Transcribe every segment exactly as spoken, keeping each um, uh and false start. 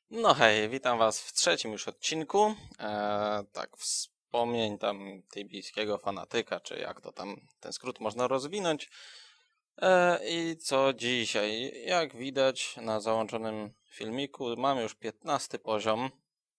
No hej, witam was w trzecim już odcinku. E, tak, wspomnień tam tybijskiego fanatyka, czy jak to tam ten skrót można rozwinąć. E, I co dzisiaj? Jak widać na załączonym filmiku, mamy już piętnasty poziom.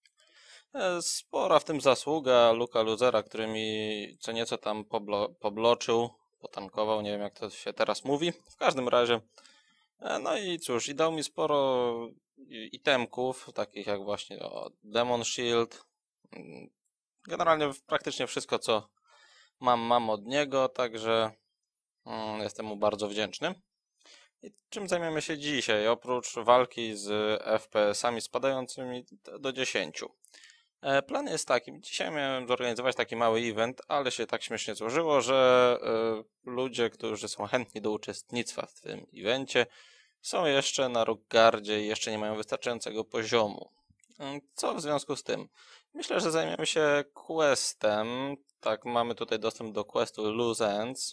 E, spora w tym zasługa Luka Luzera, który mi co nieco tam poblo pobloczył, potankował, nie wiem jak to się teraz mówi. W każdym razie. E, No i cóż, i dał mi sporo i- itemków, takich jak właśnie o, Demon Shield. mm, Generalnie w- praktycznie wszystko, co mam, mam od niego, także mm, jestem mu bardzo wdzięczny. I czym zajmiemy się dzisiaj? Oprócz walki z F P S-ami spadającymi d- do dziesięciu. E, Plan jest taki, dzisiaj miałem zorganizować taki mały event, ale się tak śmiesznie złożyło, że e, ludzie, którzy są chętni do uczestnictwa w tym evencie, są jeszcze na Rokgardzie i jeszcze nie mają wystarczającego poziomu. Mm, Co w związku z tym? Myślę, że zajmiemy się questem. Tak, mamy tutaj dostęp do questu Loose Ends.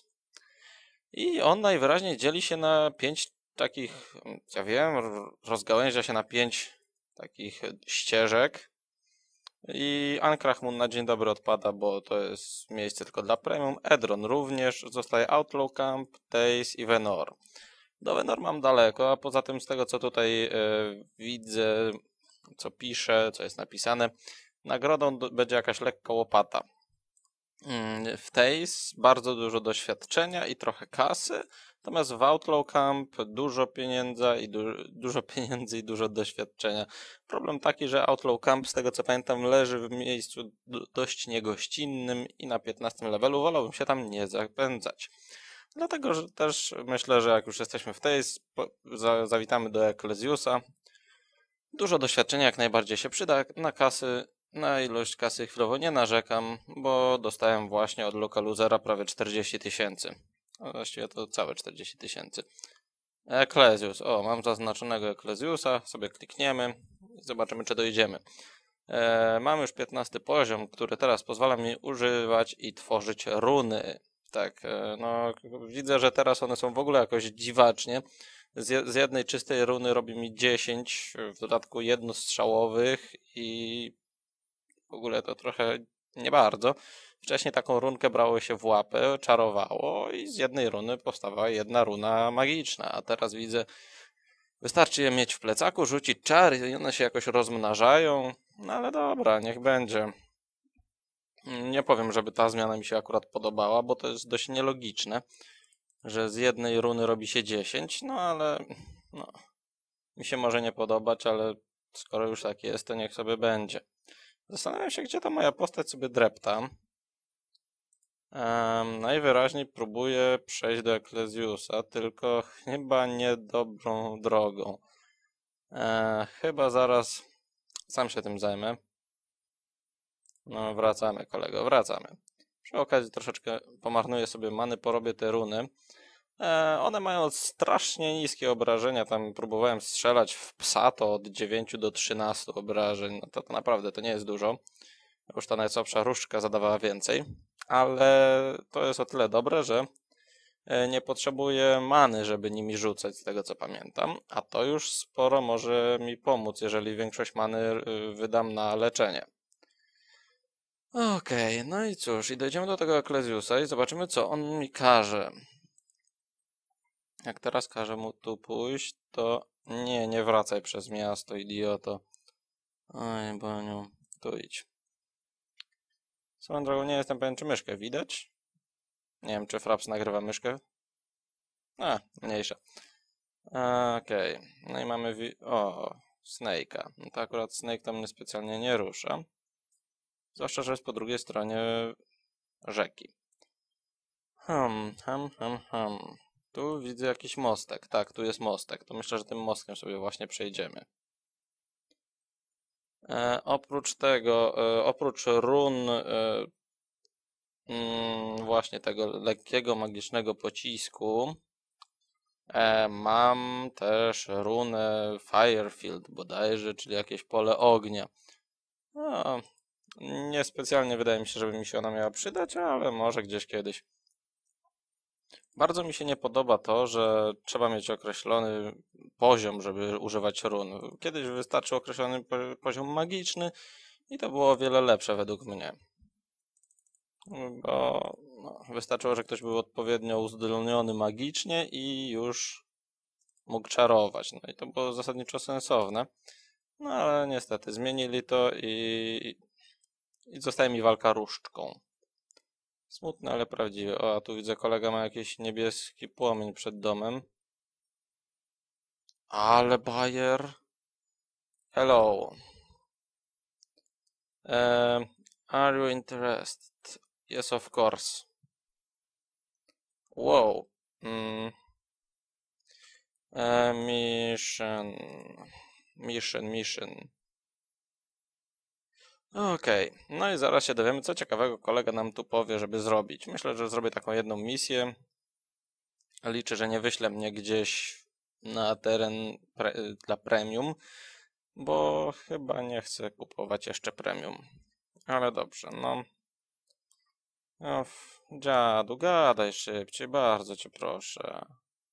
I on najwyraźniej dzieli się na pięć takich, mm, ja wiem, r- rozgałęzia się na pięć takich ścieżek. I Ankrachmun na dzień dobry odpada, bo to jest miejsce tylko dla premium. Edron również, zostaje Outlaw Camp, Days i Venor. Do Venor mam daleko, a poza tym z tego co tutaj e, widzę, co pisze, co jest napisane, nagrodą do, będzie jakaś lekka łopata. Mm, W Taze bardzo dużo doświadczenia i trochę kasy, natomiast w Outlaw Camp dużo pieniędzy i du dużo pieniędzy i dużo doświadczenia. Problem taki, że Outlaw Camp, z tego co pamiętam, leży w miejscu dość niegościnnym i na piętnastym levelu wolałbym się tam nie zapędzać. Dlatego że też myślę, że jak już jesteśmy w tej, za, zawitamy do Ecclesiusa. Dużo doświadczenia jak najbardziej się przyda. Na kasy, na ilość kasy chwilowo nie narzekam, bo dostałem właśnie od Localuzera prawie czterdzieści tysięcy. A właściwie to całe czterdzieści tysięcy. Ecclesius. O, mam zaznaczonego Ecclesiusa. Sobie klikniemy i zobaczymy, czy dojdziemy. E, mam już piętnasty poziom, który teraz pozwala mi używać i tworzyć runy. Tak, e, no widzę, że teraz one są w ogóle jakoś dziwacznie. Z, je, z jednej czystej runy robi mi dziesięć, w dodatku jednostrzałowych i w ogóle to trochę nie bardzo. Wcześniej taką runkę brało się w łapę, czarowało i z jednej runy powstawała jedna runa magiczna, a teraz widzę, wystarczy je mieć w plecaku, rzucić czar i one się jakoś rozmnażają. No ale dobra, niech będzie. Nie powiem, żeby ta zmiana mi się akurat podobała, bo to jest dość nielogiczne, że z jednej runy robi się dziesięć, no ale no, mi się może nie podobać, ale skoro już tak jest, to niech sobie będzie. Zastanawiam się, gdzie ta moja postać sobie drepta. Um, najwyraźniej próbuję przejść do Ecclesiusa, tylko chyba nie dobrą drogą. E, chyba zaraz sam się tym zajmę. No, wracamy, kolego, wracamy. Przy okazji troszeczkę pomarnuję sobie many, porobię te runy. E, one mają strasznie niskie obrażenia. Tam próbowałem strzelać w psa, to od dziewięciu do trzynastu obrażeń. No to, to naprawdę to nie jest dużo. Już ta najsłabsza różdżka zadawała więcej. Ale to jest o tyle dobre, że e, nie potrzebuję many, żeby nimi rzucać, z tego co pamiętam. A to już sporo może mi pomóc, jeżeli większość many y, wydam na leczenie. Okej, no i cóż, i dojdziemy do tego Ecclesiusa i zobaczymy, co on mi każe. Jak teraz każę mu tu pójść, to nie, nie wracaj przez miasto, idioto. Oj, Boniu, tu idź. Swoją drogą nie jestem pewien, czy myszkę widać. Nie wiem, czy Fraps nagrywa myszkę. A, mniejsza. Okej, no i mamy... Wi o, Snake'a. No to akurat Snake tam mnie specjalnie nie rusza. Zwłaszcza, że jest po drugiej stronie rzeki. Hmm, hmm, hmm, hmm. Tu widzę jakiś mostek. Tak, tu jest mostek. To myślę, że tym mostkiem sobie właśnie przejdziemy. E, oprócz tego, e, oprócz run e, mm, właśnie tego lekkiego magicznego pocisku, e, mam też runę Firefield bodajże, czyli jakieś pole ognia. No, niespecjalnie wydaje mi się, żeby mi się ona miała przydać, ale może gdzieś kiedyś. Bardzo mi się nie podoba to, że trzeba mieć określony poziom, żeby używać run. Kiedyś wystarczył określony po- poziom magiczny i to było o wiele lepsze według mnie. Bo no, wystarczyło, że ktoś był odpowiednio uzdolniony magicznie i już mógł czarować. No i to było zasadniczo sensowne. No ale niestety zmienili to i, i zostaje mi walka różdżką. Smutne, ale prawdziwe. O, a tu widzę, kolega ma jakiś niebieski płomień przed domem. Ale bajer. Hello. Um, are you interested? Yes, of course. Wow. Mm. E, mission. Mission, mission. Okej, okay. No i zaraz się dowiemy, co ciekawego kolega nam tu powie, żeby zrobić. Myślę, że zrobię taką jedną misję. Liczę, że nie wyślę mnie gdzieś na teren pre dla premium, bo chyba nie chcę kupować jeszcze premium. Ale dobrze, no. O, dziadu, gadaj szybciej, bardzo cię proszę.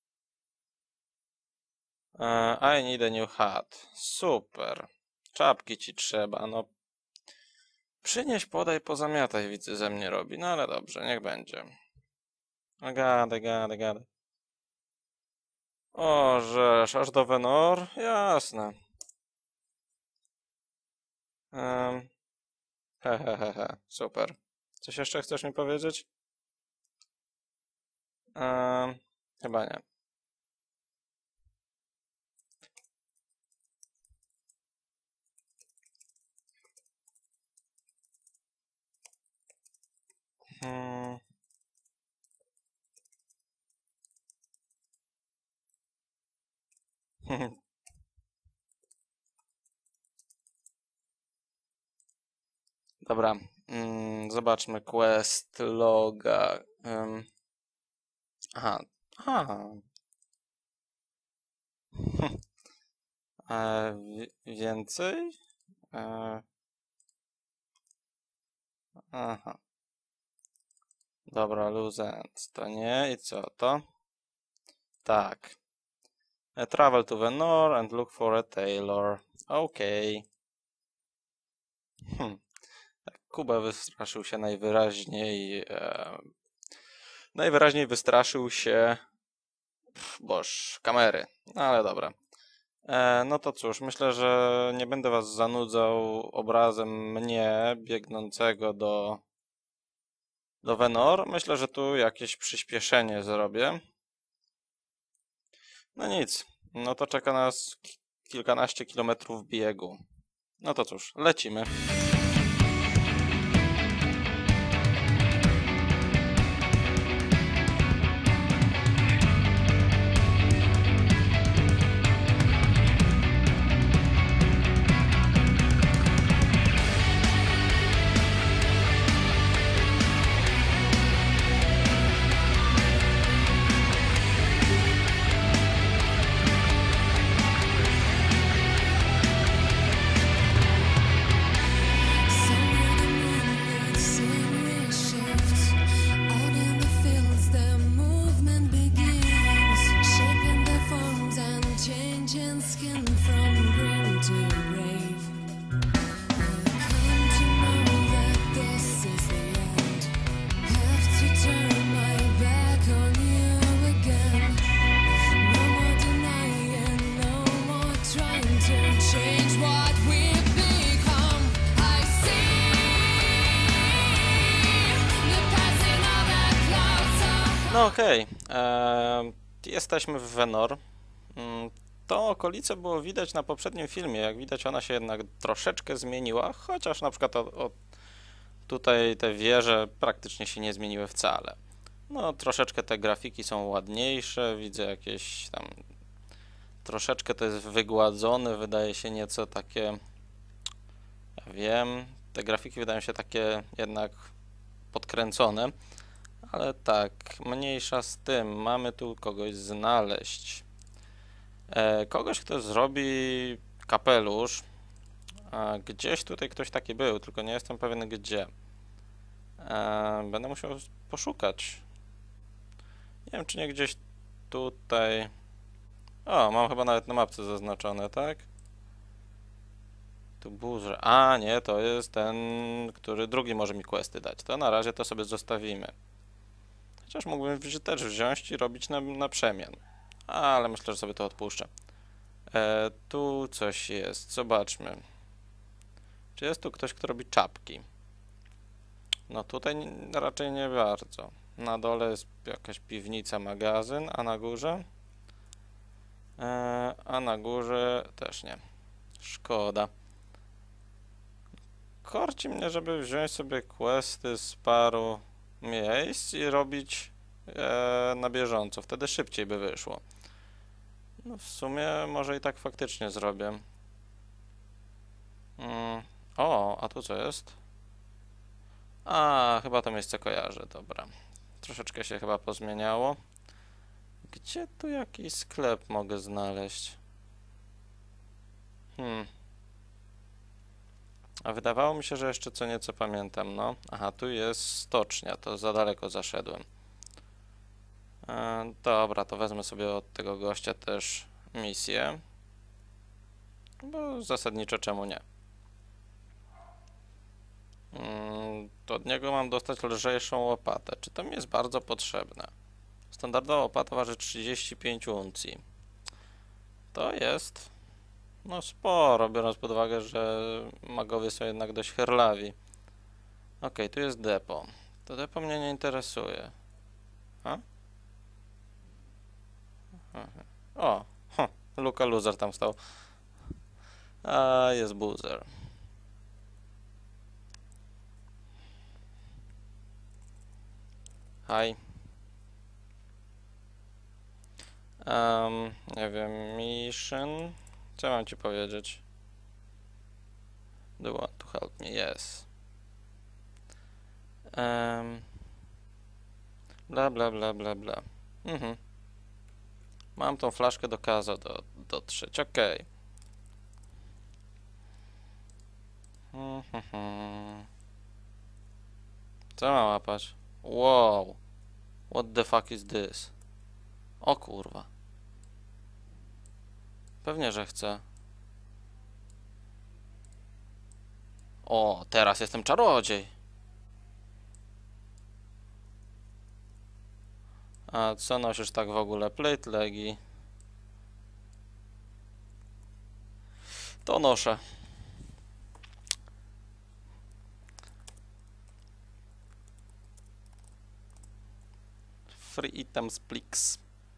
Uh, I need a new hat. Super. Czapki ci trzeba, no. Przynieś, podaj, pozamiataj, widzę, ze mnie robi. No ale dobrze, niech będzie. No gadaj, gadaj, gadaj. O, żeż, aż do Venor? Jasne. Um, hehehe, super. Coś jeszcze chcesz mi powiedzieć? Um, chyba nie. Hmm. Dobra, mm, zobaczmy quest loga. Um, aha, aha. E, więcej? E, aha. Dobra, loose ends. To nie. I co to? Tak. E, travel to Venor and look for a tailor. Okej. Okay. Hm. Kuba wystraszył się najwyraźniej. E, najwyraźniej wystraszył się. Pff, boż, kamery. No ale dobra. E, no to cóż, myślę, że nie będę was zanudzał obrazem mnie biegnącego do, do Venor. Myślę, że tu jakieś przyspieszenie zrobię. No nic, no to czeka nas kilkanaście kilometrów biegu. No to cóż, lecimy. No okej, okay. Jesteśmy w Venor. To okolice było widać na poprzednim filmie. Jak widać, ona się jednak troszeczkę zmieniła, chociaż na przykład o, o, tutaj te wieże praktycznie się nie zmieniły wcale. No troszeczkę te grafiki są ładniejsze, widzę jakieś tam... Troszeczkę to jest wygładzone, wydaje się nieco takie... Ja wiem, te grafiki wydają się takie jednak podkręcone. Ale tak, mniejsza z tym, mamy tu kogoś znaleźć. E, kogoś, kto zrobi kapelusz. E, gdzieś tutaj ktoś taki był, tylko nie jestem pewien gdzie. E, będę musiał poszukać. Nie wiem, czy nie gdzieś tutaj... O, mam chyba nawet na mapce zaznaczone, tak? Tu buzzer. A, nie, to jest ten, który drugi może mi questy dać. To na razie to sobie zostawimy. Chociaż mógłbym też wziąć i robić na, na przemian. Ale myślę, że sobie to odpuszczę. E, tu coś jest. Zobaczmy. Czy jest tu ktoś, kto robi czapki? No tutaj nie, raczej nie bardzo. Na dole jest jakaś piwnica, magazyn, a na górze? E, a na górze też nie. Szkoda. Korci mnie, żeby wziąć sobie questy z paru miejsc i robić e, na bieżąco. Wtedy szybciej by wyszło. No w sumie może i tak faktycznie zrobię. Mm. O, a tu co jest? A, chyba to miejsce kojarzę, dobra. Troszeczkę się chyba pozmieniało. Gdzie tu jakiś sklep mogę znaleźć? Hmm. A wydawało mi się, że jeszcze co nieco pamiętam, no. Aha, tu jest stocznia, to za daleko zaszedłem. E, dobra, to wezmę sobie od tego gościa też misję. Bo zasadniczo czemu nie? Mm, to od niego mam dostać lżejszą łopatę. Czy to mi jest bardzo potrzebne? Standardowa łopata waży trzydzieści pięć uncji. To jest no sporo, biorąc pod uwagę, że magowie są jednak dość herlawi. Ok, tu jest depo. To depo mnie nie interesuje. A? O, huh, Luka Loser tam stał. A, jest Boozer. Hi. Um, nie wiem, mission. Co mam ci powiedzieć? Do you want to help me? Yes. Um, bla bla bla bla bla. Mhm. Mam tą flaszkę do Kazo do, dotrzeć. Okej. Okay. Co mam łapać? Wow. What the fuck is this? O kurwa. Pewnie, że chcę. O, teraz jestem czarodziej. A co nosisz tak w ogóle? Plate legi. To noszę. Free items, please.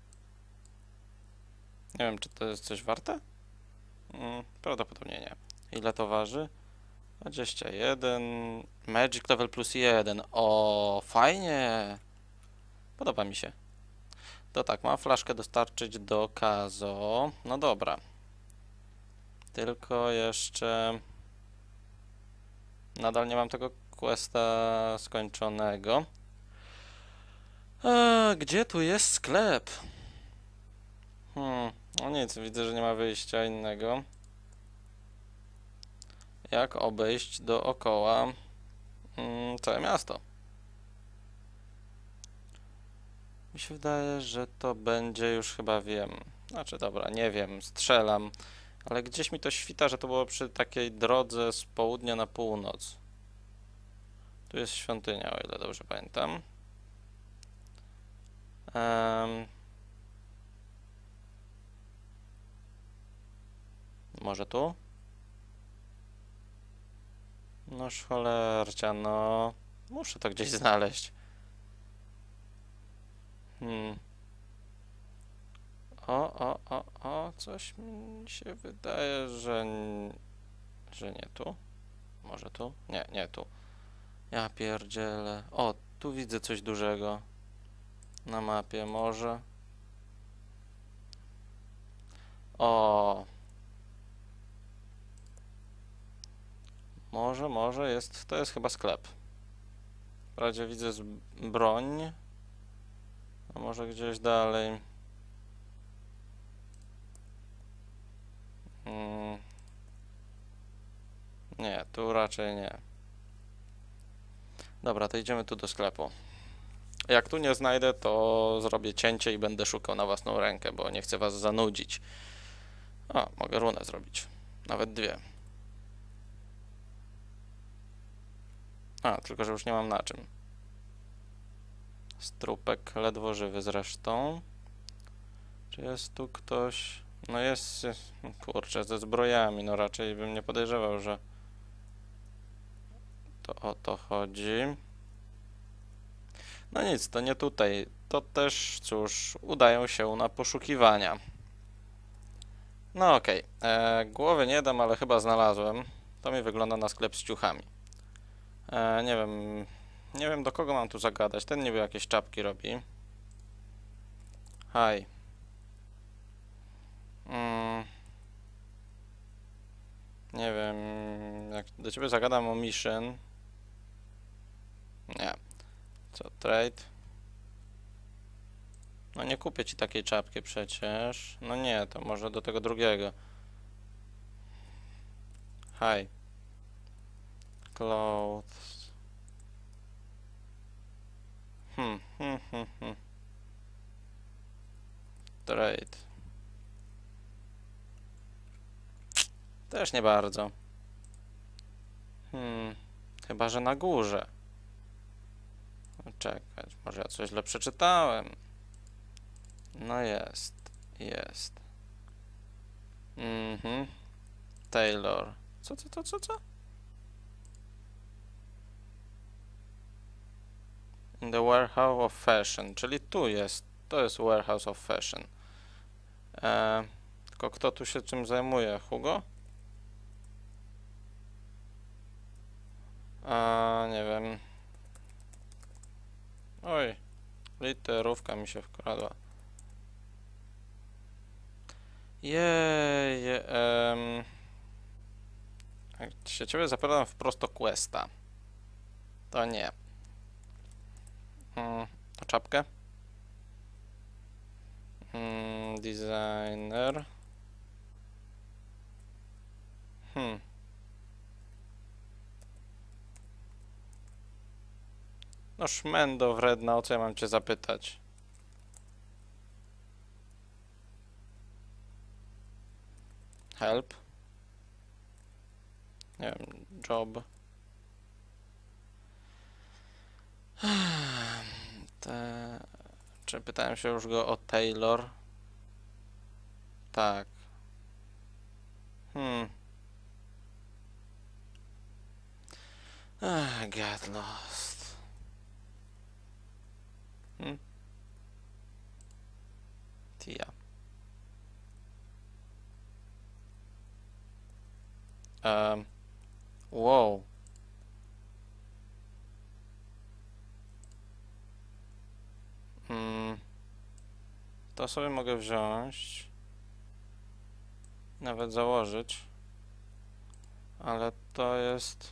Nie wiem, czy to jest coś warte? Mm, prawdopodobnie nie. Ile to waży? dwadzieścia jeden. Magic level plus jeden. O, fajnie. Podoba mi się. To tak, mam flaszkę dostarczyć do Kazo. No dobra. Tylko jeszcze... Nadal nie mam tego questa skończonego. A, gdzie tu jest sklep? Hmm, no nic, widzę, że nie ma wyjścia innego. Jak obejść dookoła mm, całe miasto? Mi się wydaje, że to będzie, już chyba wiem. Znaczy, dobra, nie wiem, strzelam. Ale gdzieś mi to świta, że to było przy takiej drodze z południa na północ. Tu jest świątynia, o ile dobrze pamiętam. Um, może tu? Noż cholercia, no. Muszę to gdzieś znaleźć. Hmm. O, o, o, o, coś mi się wydaje, że... że nie tu. Może tu? Nie, nie tu. Ja pierdzielę. O, tu widzę coś dużego. Na mapie, może. O. Może, może jest, to jest chyba sklep. Wprawdzie widzę z broń. A może gdzieś dalej. Hmm. Nie, tu raczej nie. Dobra, to idziemy tu do sklepu. Jak tu nie znajdę, to zrobię cięcie i będę szukał na własną rękę, bo nie chcę was zanudzić. A, mogę runę zrobić. Nawet dwie. A, tylko że już nie mam na czym. Strupek ledwo żywy zresztą. Czy jest tu ktoś? No jest, jest, kurczę, ze zbrojami, no raczej bym nie podejrzewał, że to o to chodzi. No nic, to nie tutaj. To też, cóż, udają się na poszukiwania. No okej, okay. Głowy nie dam, ale chyba znalazłem. To mi wygląda na sklep z ciuchami. E, nie wiem, nie wiem do kogo mam tu zagadać. Ten niby jakieś czapki robi. Hi. Mm. Nie wiem, jak do ciebie zagadam o mission. Nie. Co, trade? No nie kupię ci takiej czapki przecież. No nie, to może do tego drugiego. Hi. Clothes. Hmm, hmm, hmm, hmm. Trade. Też nie bardzo. Hmm, chyba że na górze. Czekać, może ja coś źle przeczytałem. No jest, jest. Mhm. Taylor. Co, co, co, co, co? In the warehouse of fashion, czyli tu jest. To jest warehouse of fashion. E, tylko kto tu się czym zajmuje? Hugo? A, nie wiem. Oj, literówka mi się wkradła. Jej, em, jak się ciebie zapytam wprost o questa, to nie. Hmm, o czapkę? Hmm, designer. Hmm. No szmendo wredna, o co ja mam cię zapytać? Help. Nie wiem, job. Te... Czy pytałem się już go o Taylor? Tak. Hmm. Ach, get lost. Hmm? Tia. Um. Wow. Hmm. To sobie mogę wziąć. Nawet założyć. Ale to jest...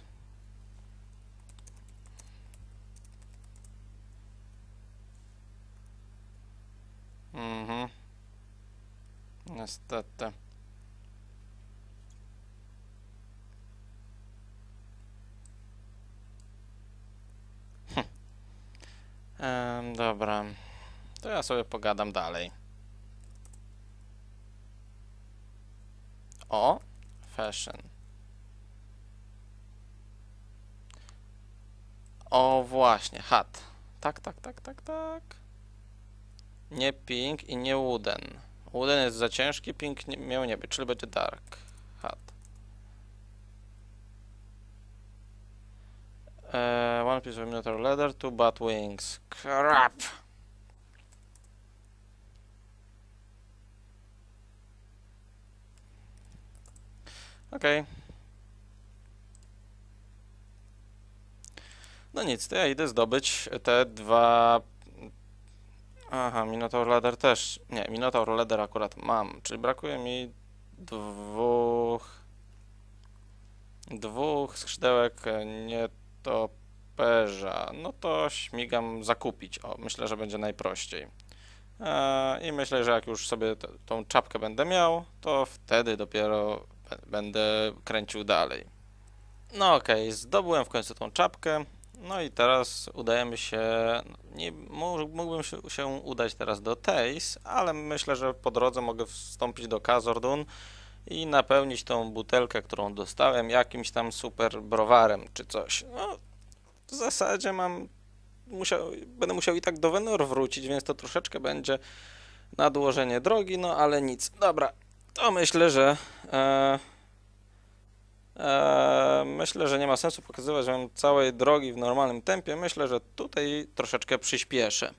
Mhm. Niestety. Hm. Ehm, dobra. To ja sobie pogadam dalej. O! Fashion. O właśnie, hat. Tak, tak, tak, tak, tak. Nie pink i nie wooden. Wooden jest za ciężki, pink nie, miał nie być, czyli będzie dark. Hat. Uh, one piece of minotaur leather, two bat wings. Crap! Okej. Okay. No nic, to ja idę zdobyć te dwa... Aha, Minotaur Leather też. Nie, Minotaur Leather akurat mam, czyli brakuje mi dwóch... Dwóch skrzydełek nietoperza. No to śmigam zakupić. O, myślę, że będzie najprościej. Eee, I myślę, że jak już sobie t- tą czapkę będę miał, to wtedy dopiero będę kręcił dalej. No okej, okay, zdobyłem w końcu tą czapkę. No i teraz udajemy się, nie, mógłbym się, się udać teraz do Teis, ale myślę, że po drodze mogę wstąpić do Khazad-dûm i napełnić tą butelkę, którą dostałem, jakimś tam super browarem czy coś. No, w zasadzie mam, musiał, będę musiał i tak do Venor wrócić, więc to troszeczkę będzie nadłożenie drogi, no ale nic. Dobra, to myślę, że e, e, myślę, że nie ma sensu pokazywać wam całej drogi w normalnym tempie. Myślę, że tutaj troszeczkę przyspieszę.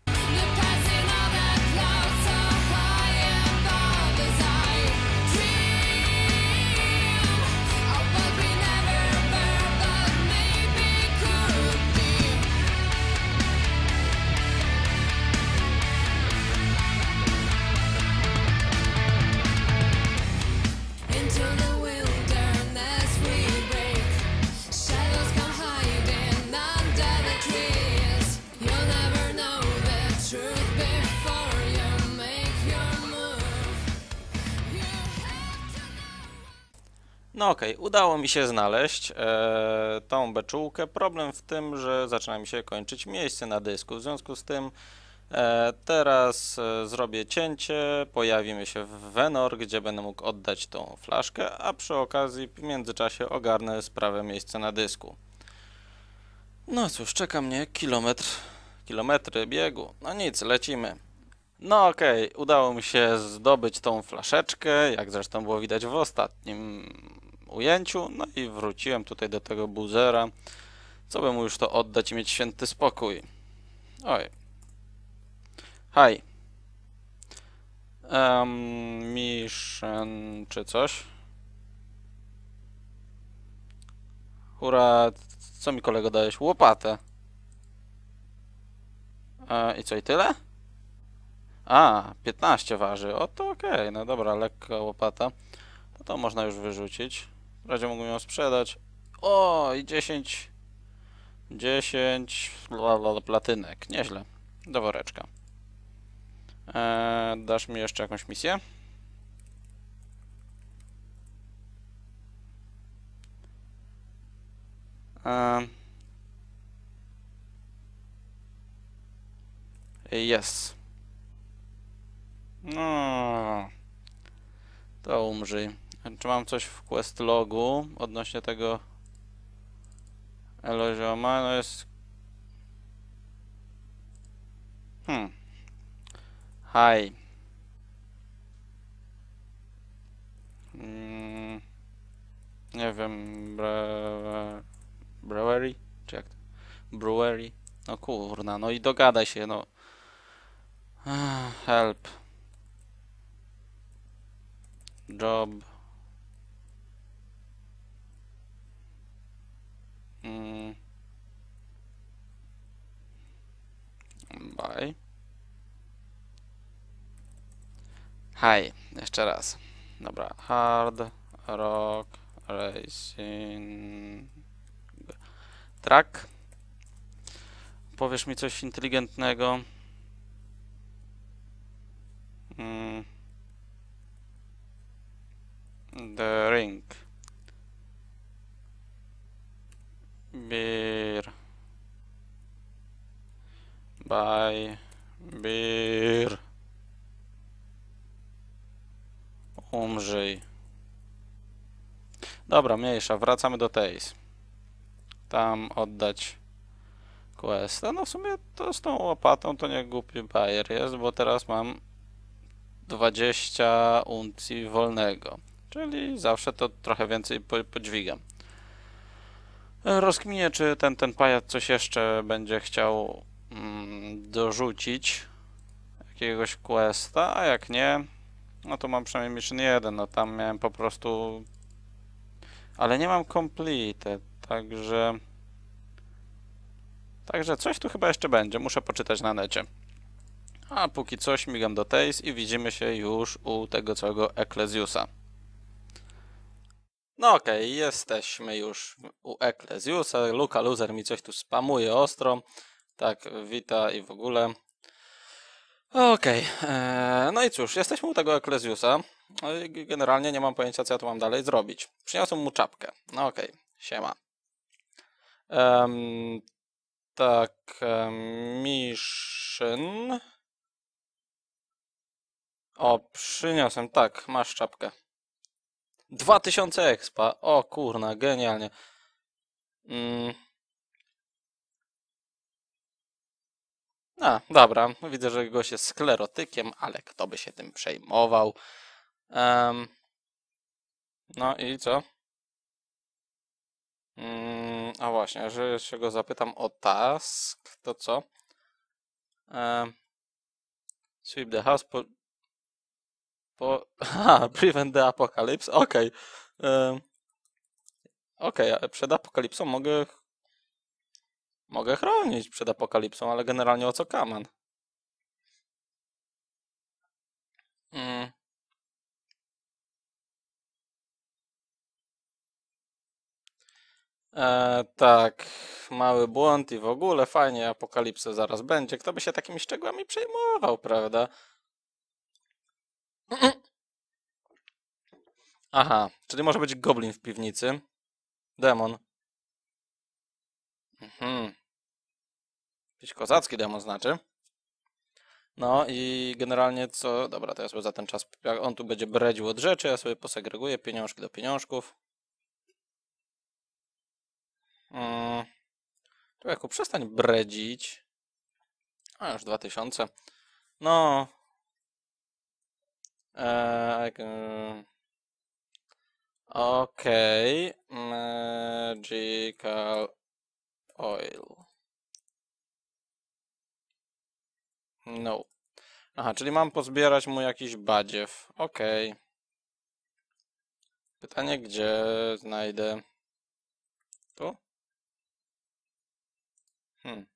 No okej, okay, udało mi się znaleźć e, tą beczułkę. Problem w tym, że zaczyna mi się kończyć miejsce na dysku. W związku z tym e, teraz e, zrobię cięcie, pojawimy się w Venor, gdzie będę mógł oddać tą flaszkę, a przy okazji w międzyczasie ogarnę sprawę miejsca na dysku. No cóż, czeka mnie kilometr, kilometry biegu. No nic, lecimy. No okej, okay, udało mi się zdobyć tą flaszeczkę, jak zresztą było widać w ostatnim ujęciu. No i wróciłem tutaj do tego buzera, co by mu już to oddać i mieć święty spokój. Oj. Hi. Um, mission czy coś. Hura, co mi kolego dałeś? Łopatę. E, I co, i tyle? A, piętnaście waży. O, to okej. Okay. No dobra, lekka łopata. To, to można już wyrzucić. W razie mógłbym ją sprzedać. O, i dziesięć. dziesięć platynek. Nieźle. Do woreczka. Eee, dasz mi jeszcze jakąś misję? Eee. Yes. No. To umrzyj. Czy mam coś w quest logu odnośnie tego Elozioma? No jest... Hmm. Hi. Mm. Nie wiem, bre... brewery? Czy jak to? Brewery? No kurna, no i dogadaj się, no. Help. Job. Mm. Bye. Hi. Jeszcze raz. Dobra. Hard Rock Racing Track. Powiesz mi coś inteligentnego? Mm. The Ring. Beer. Buy. Beer. Umrzyj. Dobra, mniejsza. Wracamy do Teis. Tam oddać questa. No w sumie to z tą łopatą to nie głupi bajer jest, bo teraz mam dwadzieścia uncji wolnego. Czyli zawsze to trochę więcej podźwigam. Rozkminię, czy ten, ten pajac coś jeszcze będzie chciał mm, dorzucić jakiegoś questa, a jak nie, no to mam przynajmniej mission jeden, no tam miałem po prostu... Ale nie mam completed, także... Także coś tu chyba jeszcze będzie, muszę poczytać na necie. A póki co śmigam do Teis i widzimy się już u tego całego Ecclesiusa. No okej, okay, jesteśmy już u Ecclesiusa. Luka Loser mi coś tu spamuje ostro. Tak, wita i w ogóle. Okej, okay. No i cóż, jesteśmy u tego Ecclesiusa. Generalnie nie mam pojęcia, co ja tu mam dalej zrobić. Przyniosłem mu czapkę. No okej, okay. Siema. Um, tak, um, mission. O, przyniosłem, tak, masz czapkę. dwa tysiące expa, o kurna, genialnie. Mm. A, dobra, widzę, że gość jest sklerotykiem, ale kto by się tym przejmował. Um, no i co? Mm, a właśnie, że jeszcze go zapytam o task, to co? Um, sweep the house po... po aha, prevent the apocalypse, okej. Okay. Um, okej, okay, przed apokalipsą mogę... Mogę chronić przed apokalipsą, ale generalnie o co kaman? Mm. E, tak, mały błąd i w ogóle fajnie, apokalipsa zaraz będzie. Kto by się takimi szczegółami przejmował, prawda? Aha, czyli może być goblin w piwnicy. Demon. Mhm. Jakiś kozacki demon znaczy. No i generalnie co... Dobra, to ja sobie za ten czas... Jak on tu będzie bredził od rzeczy, ja sobie posegreguję pieniążki do pieniążków. Mm. Człowieku, przestań bredzić. A, już dwa tysiące. No... Eee, Okej. Okay. Magical oil. No. Aha, czyli mam pozbierać mu jakiś badziew. Okej. Okay. Pytanie, gdzie znajdę... Tu? Hmm.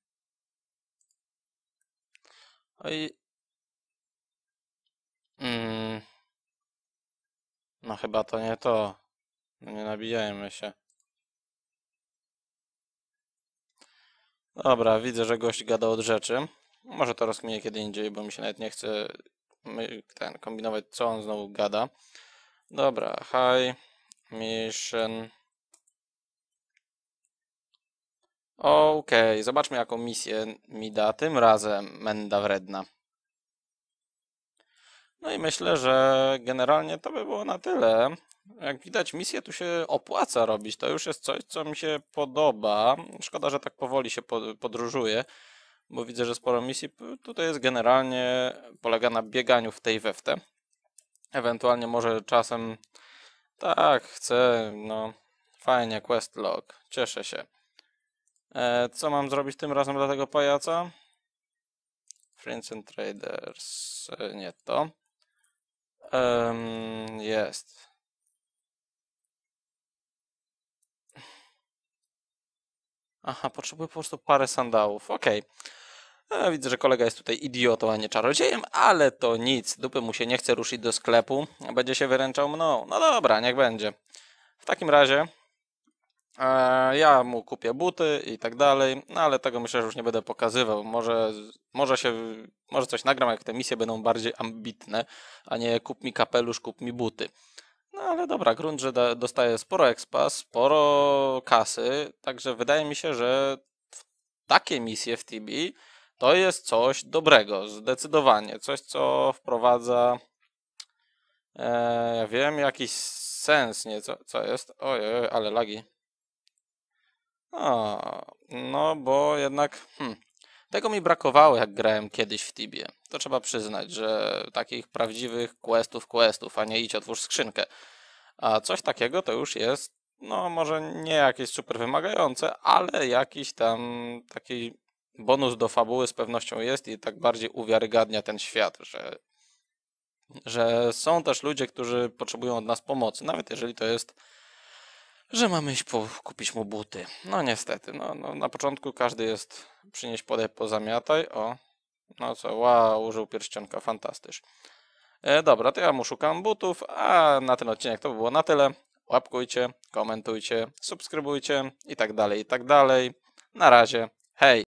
Oj. Mm. No chyba to nie to. No nie nabijajmy się. Dobra, widzę, że gość gada od rzeczy. Może to rozkminię kiedy indziej, bo mi się nawet nie chce ten, kombinować, co on znowu gada. Dobra, hi, mission. Okej, okay, zobaczmy jaką misję mi da tym razem Menda Wredna. No i myślę, że generalnie to by było na tyle. Jak widać, misję tu się opłaca robić. To już jest coś, co mi się podoba. Szkoda, że tak powoli się podróżuje, bo widzę, że sporo misji tutaj jest generalnie polega na bieganiu w tej we w te. Ewentualnie może czasem tak, chcę, no fajnie, quest log, cieszę się. E, co mam zrobić tym razem dla tego pajaca? Friends and Traders, e, nie to. Um, jest. Aha, potrzebuję po prostu parę sandałów. Okej. Okay. Widzę, że kolega jest tutaj idiotą, a nie czarodziejem, ale to nic. Dupy mu się nie chce ruszyć do sklepu. Będzie się wyręczał mną. No dobra, niech będzie. W takim razie e, ja mu kupię buty i tak dalej, no ale tego myślę, że już nie będę pokazywał. Może, może się, może coś nagram, jak te misje będą bardziej ambitne, a nie kup mi kapelusz, kup mi buty. No ale dobra, grunt, że da, dostaje sporo expa, sporo kasy, także wydaje mi się, że takie misje w T B to jest coś dobrego, zdecydowanie. Coś, co wprowadza, e, ja wiem, jakiś sens, nie? Co, co jest? Ojej, ale lagi. O, no bo jednak hmm, tego mi brakowało, jak grałem kiedyś w Tibie. To trzeba przyznać, że takich prawdziwych questów, questów, a nie idź otwórz skrzynkę. A coś takiego to już jest, no może nie jakieś super wymagające, ale jakiś tam taki bonus do fabuły z pewnością jest i tak bardziej uwiarygadnia ten świat, że, że są też ludzie, którzy potrzebują od nas pomocy, nawet jeżeli to jest, że mamy iść po, kupić mu buty. No niestety, no, no na początku każdy jest przynieść, podaj, pozamiataj, o, no co, wow, użył pierścionka, fantastycznie. E, dobra, to ja mu szukam butów, a na ten odcinek to by było na tyle. Łapkujcie, komentujcie, subskrybujcie i tak dalej, i tak dalej. Na razie, hej!